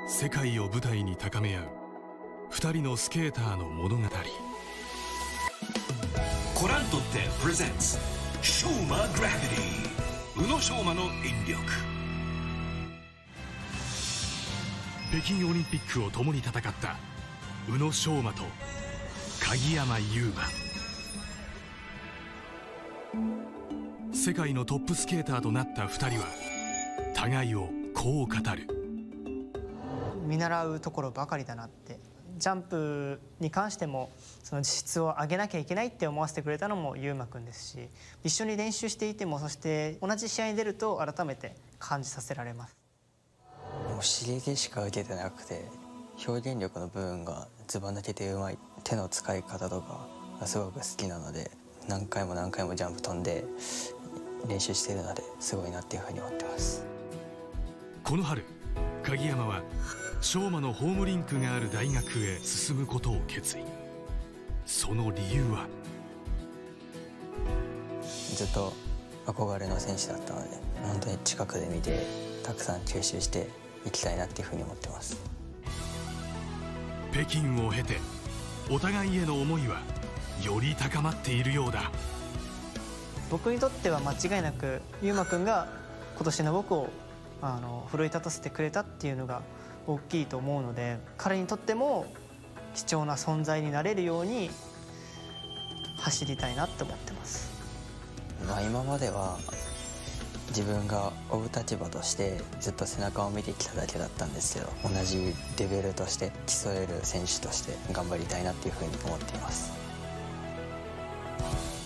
世界を舞台に高め合う2人のスケーターの物語。 コラントってプレゼンツショーマグラビティ、宇野昌磨の引力。 北京オリンピックを共に戦った宇野昌磨と鍵山優真。世界のトップスケーターとなった2人は互いをこう語る。 見習うところばかりだなって、ジャンプに関してもその質を上げなきゃいけないって思わせてくれたのも優真くんですし、一緒に練習していても、そして同じ試合に出ると改めて感じさせられます。 もう刺激しか受けてなくて、表現力の部分がずば抜けてうまい、手の使い方とかがすごく好きなので、何回も何回もジャンプ飛んで練習しているので、すごいなっていうふうに思ってます。 この春、鍵山は昌磨のホームリンクがある大学へ進むことを決意。その理由は、 ずっと憧れの選手だったので、本当に近くで見てたくさん吸収していきたいなっていうふうに思ってます。 北京を経てお互いへの思いはより高まっているようだ。 僕にとっては間違いなく優真くんが今年の僕を奮い立たせてくれたっていうのが大きいと思うので、彼にとっても貴重な存在になれるように走りたいなって思ってます。 今までは自分が追う立場としてずっと背中を見てきただけだったんですけど、同じレベルとして競える選手として頑張りたいなっていうふうに思っています。